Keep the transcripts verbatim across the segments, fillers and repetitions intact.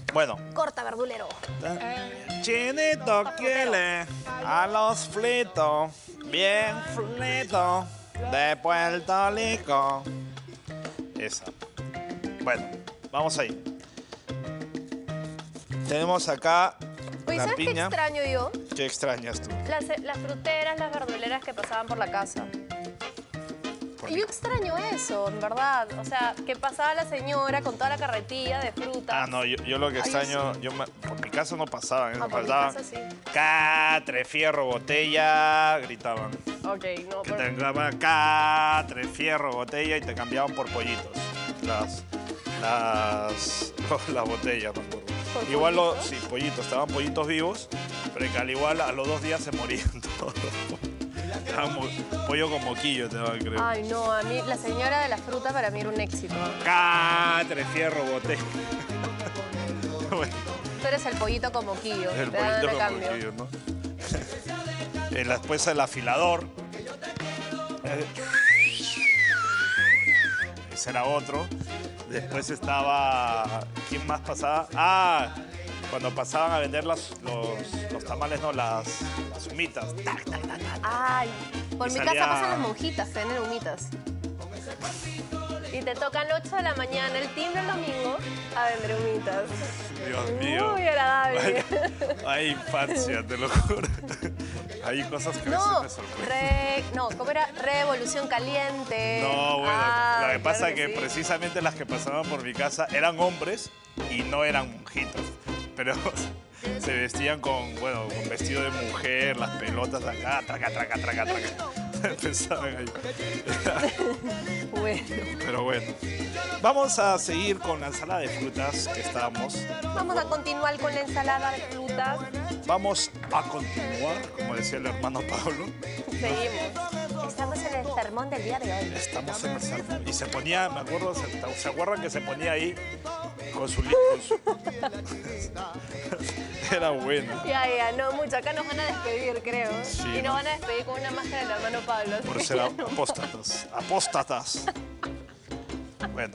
Bueno. Corta, verdulero. Chinito quiere a los fritos, bien fritos, de Puerto Rico. Esa. Bueno, vamos ahí. Tenemos acá Oye, la ¿sabes piña. qué extraño yo? ¿Qué extrañas tú? Las, las fruteras, las verduleras que pasaban por la casa. Y yo extraño eso, en verdad. O sea, que pasaba la señora con toda la carretilla de frutas. Ah, no, yo, yo lo que extraño, yo me- por mi casa no pasaban, Ah, eso por mi faltaban. casa sí. Catre, fierro, botella, gritaban. Ok, no, Que pero... te daban catre, fierro, botella y te cambiaban por pollitos. Las, las, las botellas, me acuerdo. ¿Por Igual, los, pollitos? sí, pollitos, estaban pollitos vivos, pero que al igual a los dos días se morían todos. Estaban mo- pollo con moquillo, te daban, creo. Ay, no, a mí la señora de la fruta para mí era un éxito. Catre, fierro, botella. Bueno, Tú eres el pollito con moquillo, el te dan pollito a con cambio. moquillo, ¿no? Eh, Después el afilador. Eh, Ese era otro. Después estaba... ¿Quién más pasaba? Ah, cuando pasaban a vender las, los, los tamales, no, las, las humitas. Tac, tac, tac, tac. Ay, por Y mi salía- casa pasan las monjitas, que venden humitas. Y te tocan ocho de la mañana, el timbre el domingo, a vender humitas. Dios mío. Muy agradable. Hay infancia, te lo juro. Hay cosas que a veces No, me sorprenden. re, no, ¿cómo era? Revolución caliente. No, bueno, Ah, lo que pasa claro es que sí. precisamente las que pasaban por mi casa eran hombres y no eran monjitas, pero se vestían con, bueno, con vestido de mujer, las pelotas acá, traca, traca, traca, traca. Empezaban ahí. Bueno, Pero bueno, vamos a seguir con la ensalada de frutas que estábamos. vamos a continuar con la ensalada de frutas. Vamos a continuar, como decía el hermano Pablo. Seguimos. Estamos en el sermón del día de hoy. Estamos en el salón. Y se ponía, me acuerdo, se, ¿se acuerdan que se ponía ahí con su... li- con su- Era bueno. Ya, ya, no mucho. Acá nos van a despedir, creo. Sí, y nos ¿no? van a despedir con una máscara del hermano Pablo. así Por que ser ya no. apóstatas. Apóstatas. Bueno.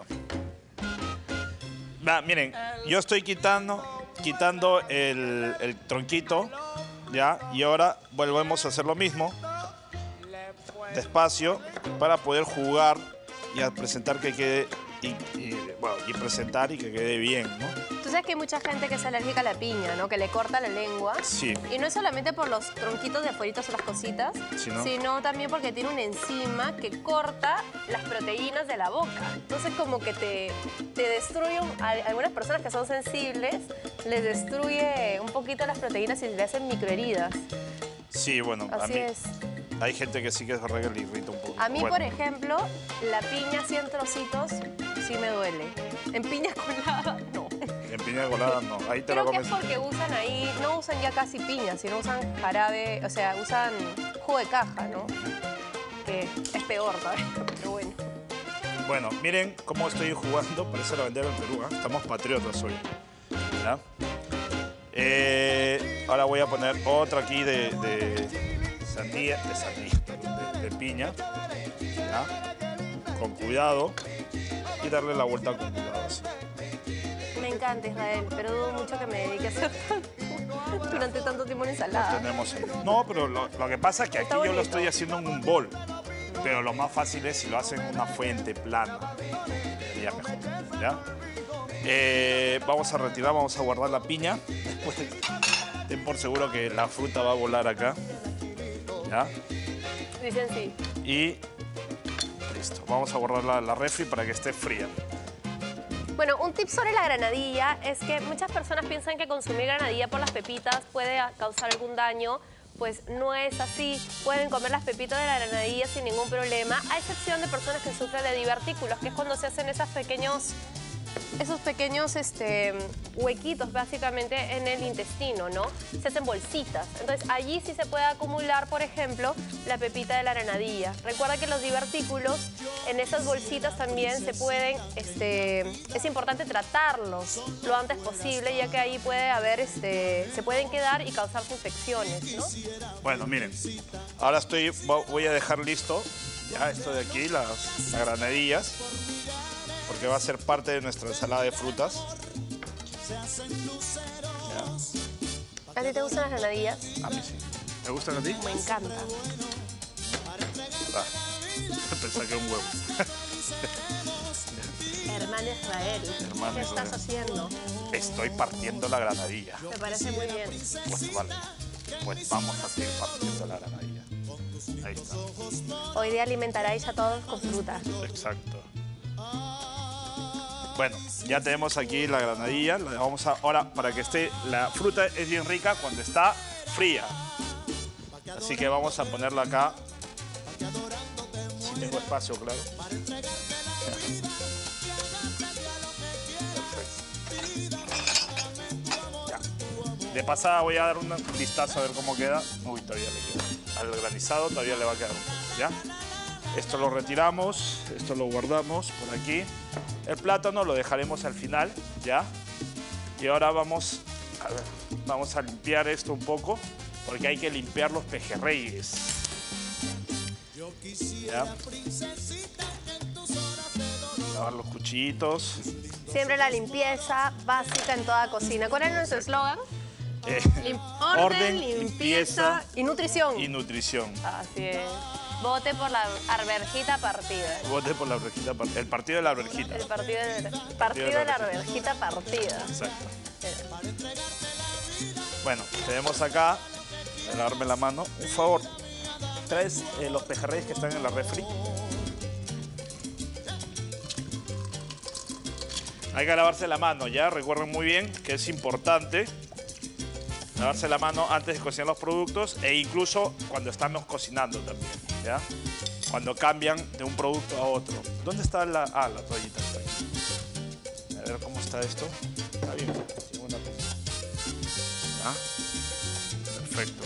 Va, miren, yo estoy quitando, quitando el, el tronquito, ¿ya? Y ahora volvemos a hacer lo mismo, despacio, para poder jugar y a presentar que quede, y, y, bueno, y presentar y que quede bien, ¿no? Tú sabes que hay mucha gente que es alérgica a la piña, ¿no? Que le corta la lengua. Sí. Y no es solamente por los tronquitos de afueritos o las cositas, Sí, ¿no? sino también porque tiene una enzima que corta las proteínas de la boca. Entonces como que te, te destruye, un- a algunas personas que son sensibles, les destruye un poquito las proteínas y le hacen microheridas. Sí, bueno, a Así mí es. hay gente que sí que es verdad que le irrita un poco. A mí, Bueno, por ejemplo, la piña así en trocitos sí me duele. En piña colada, no. en piña colada no, ahí te la Creo que comes. es porque usan ahí, no usan ya casi piña, sino usan jarabe, o sea, usan jugo de caja, ¿no? Que es peor todavía, pero bueno. Bueno, miren cómo estoy jugando, parece la bandera del Perú, ¿eh? Estamos patriotas hoy. ¿Ya? Eh, ahora voy a poner otra aquí de, de sandía, de sandía, perdón, de, de piña. ¿Ya? Con cuidado. Y darle la vuelta con cuidado así. Me encanta Israel, pero dudo mucho que me dedique a hacer tanto- durante tanto tiempo una ensalada. Tenemos ahí. No, pero lo, lo que pasa es que aquí Está yo lo bonito. estoy haciendo en un bol. Pero lo más fácil es si lo hacen en una fuente plana. Sería mejor. ¿Ya? Eh, vamos a retirar, vamos a guardar la piña. Después ten por seguro que la fruta va a volar acá. ¿Ya? Dicen sí. Y listo. Vamos a guardar la, la refri para que esté fría. Bueno, un tip sobre la granadilla es que muchas personas piensan que consumir granadilla por las pepitas puede causar algún daño. Pues no es así. Pueden comer las pepitas de la granadilla sin ningún problema, a excepción de personas que sufren de divertículos, que es cuando se hacen esos pequeños, esos pequeños este, huequitos básicamente en el intestino, ¿no? Se hacen bolsitas. Entonces allí sí se puede acumular, por ejemplo, la pepita de la granadilla. Recuerda que los divertículos en esas bolsitas también se pueden, este, es importante tratarlos lo antes posible, ya que ahí puede haber, este, se pueden quedar y causar infecciones, ¿no? Bueno, miren. Ahora estoy, voy a dejar listo ya esto de aquí, las, las granadillas. Porque va a ser parte de nuestra ensalada de frutas. ¿A ti te gustan las granadillas? A mí sí. ¿Te gustan a ti? Me encanta. Ah, pensaba que era un huevo. Hermano Israel, Hermano ¿qué Israel. estás haciendo? Estoy partiendo la granadilla. Me parece muy bien. Pues vale. Pues vamos a seguir partiendo la granadilla. Ahí está. Hoy día alimentaréis a todos con fruta. Exacto. Bueno, ya tenemos aquí la granadilla. La vamos a, ahora, para que esté, la fruta es bien rica cuando está fría. Así que vamos a ponerla acá. Si tengo espacio, claro. Perfecto. Ya. De pasada voy a dar un vistazo a ver cómo queda. Uy, todavía le queda. Al granizado todavía le va a quedar un poco, ¿ya? Esto lo retiramos, esto lo guardamos por aquí. El plátano lo dejaremos al final, ¿ya? Y ahora vamos a, ver, vamos a limpiar esto un poco, porque hay que limpiar los pejerreyes. ¿Ya? Lavar los cuchillitos. Siempre la limpieza básica en toda cocina. ¿Cuál es nuestro eslogan? Eh, Lim- orden, orden, limpieza, limpieza y nutrición. y nutrición. Así es. Vote por la arvejita partida. Vote por la arvejita, par- el partido de la arvejita. El partido de, partido de la arvejita partida. Exacto. Bueno, tenemos acá, voy a lavarme la mano. Un favor, traes eh, los pejerreyes que están en la refri. Hay que lavarse la mano, ¿ya? Recuerden muy bien que es importante lavarse la mano antes de cocinar los productos e incluso cuando estamos cocinando también, ¿ya? Cuando cambian de un producto a otro. ¿Dónde está la...? Ah, la toallita está aquí. A ver cómo está esto. Está bien, tiene una pinta. ¿Ya? Perfecto.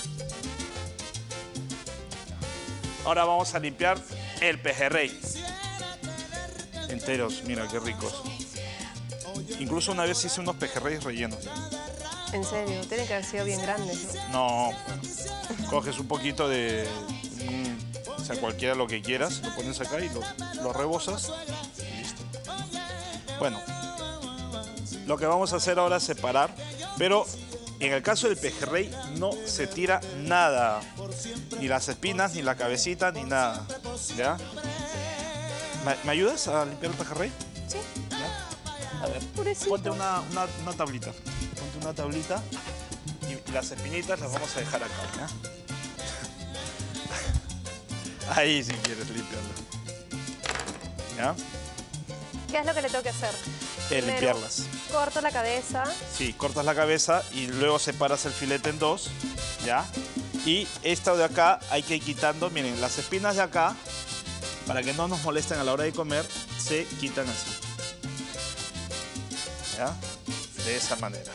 Ahora vamos a limpiar el pejerrey. Enteros, mira qué ricos. Incluso una vez hice unos pejerreyes rellenos. En serio, tiene que haber sido bien grande, ¿no? No, bueno, coges un poquito de, mm, o sea, cualquiera lo que quieras, lo pones acá y lo, lo rebozas y listo. Bueno, lo que vamos a hacer ahora es separar, pero en el caso del pejerrey no se tira nada, ni las espinas, ni la cabecita, ni nada, ¿ya? ¿Me, me ayudas a limpiar el pejerrey? Sí. ¿Ya? A ver, Pobrecito. ponte una, una, una tablita. Ponte una tablita y las espinitas las vamos a dejar acá, ¿ya? Ahí si quieres limpiarlo. ¿Ya? ¿Qué es lo que le tengo que hacer? Eh, Primero, limpiarlas. corto la cabeza. Sí, cortas la cabeza y luego separas el filete en dos, ¿ya? Y esta de acá hay que ir quitando, miren, las espinas de acá, para que no nos molesten a la hora de comer, se quitan así. ¿Ya? De esa manera.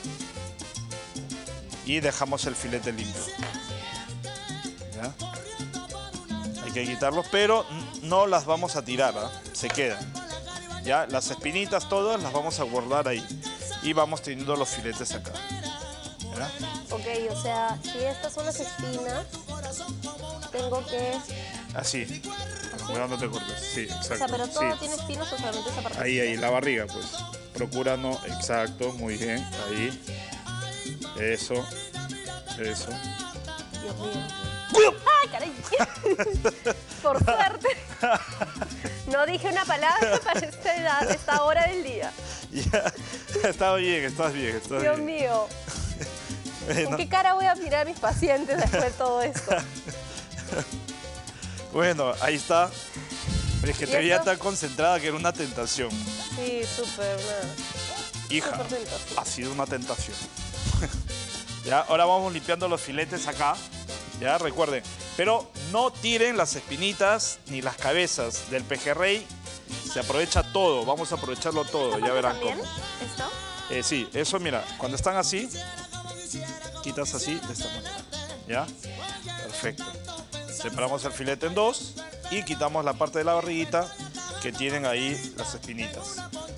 Y dejamos el filete limpio. ¿Ya? Hay que quitarlos, pero no las vamos a tirar, ¿ah? Se quedan. ¿Ya? Las espinitas todas las vamos a guardar ahí. Y vamos teniendo los filetes acá. ¿Ya? Ok, o sea, si estas son las espinas, tengo que... Así. Cuidado, no te cortes. Sí, exacto. O sea, pero todo Sí. tiene espinas o solamente esa parte. Ahí, ahí, la barriga, pues. Procura no, exacto, muy bien. Ahí. Eso. Eso. Dios mío. ¡Ay, caray! Por suerte. No dije una palabra para esta edad, esta hora del día. Ya. Está bien, estás bien, estás Dios bien. mío. Bueno, ¿Con qué cara voy a mirar a mis pacientes después de todo esto? bueno, ahí está. Pero es que ¿Y te veía esto? tan concentrada que era una tentación. Sí, súper. nada. Hija, Súper tentación. ha sido una tentación. Ya, ahora vamos limpiando los filetes acá. Ya, recuerden. Pero no tiren las espinitas ni las cabezas del pejerrey. Se aprovecha todo. Vamos a aprovecharlo todo. ¿Esta Ya parte verán también? cómo. ¿Esto? Eh, sí, eso mira, cuando están así, quitas así de esta manera. ¿Ya? Perfecto. Separamos el filete en dos y quitamos la parte de la barriguita que tienen ahí las espinitas.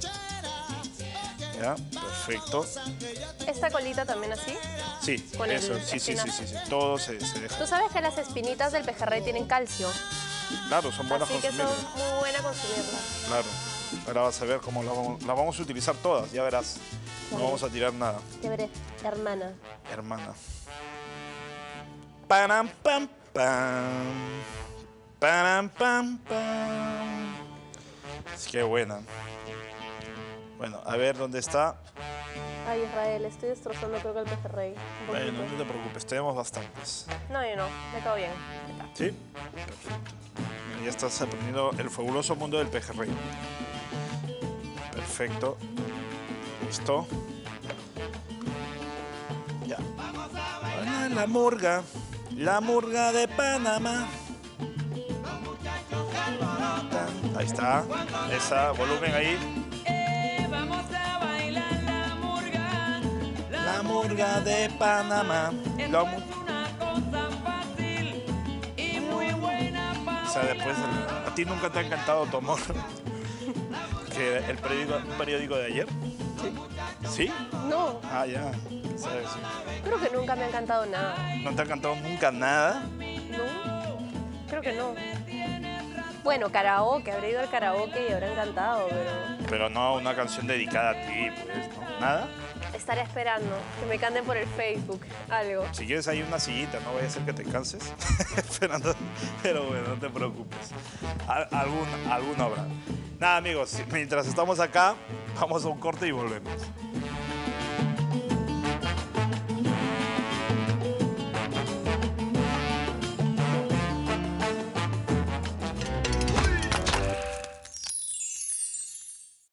¿Ya? Perfecto. ¿Esta colita también así? Sí, Con el eso, sí, sí, sí, espinazo. sí, sí. Todo se, se deja. Tú sabes que las espinitas del pejerrey tienen calcio, Claro, son buenas así que son consumibles. muy buenas consumirlas. Claro. Ahora vas a ver cómo las vamos, las vamos a utilizar todas, ya verás. No vamos a tirar nada. Ya veré, hermana. Hermana. Param, pam, pam. Param, pam, pam. Qué buena. Bueno, a ver dónde está. Ay, Israel, estoy destrozando creo que el pejerrey. Un Bueno, poquito. no te preocupes, tenemos bastantes. No, yo no, me quedo bien. ¿Sí? Perfecto. Ya estás aprendiendo el fabuloso mundo del pejerrey. Perfecto. Listo. Ya. Ahora la murga. La murga de Panamá. Ahí está. Esa, volumen ahí. La murga de Panamá. La mu- O sea, después, el- ¿a ti nunca te ha encantado tu amor? ¿Que el periódico, periódico de ayer? Sí. ¿Sí? No, Ah, ya. ¿Sabes? Sí. creo que nunca me ha encantado nada. ¿No te ha encantado nunca nada? No, creo que no. Bueno, karaoke, habré ido al karaoke y habrá encantado, pero Pero no una canción dedicada a ti, pues, ¿no? ¿Nada? estaré esperando que me canten por el Facebook, algo. Si quieres hay una sillita, no vaya a ser que te canses esperando, pero bueno, no te preocupes. Al- algún, alguna habrá. Nada, amigos, mientras estamos acá, vamos a un corte y volvemos.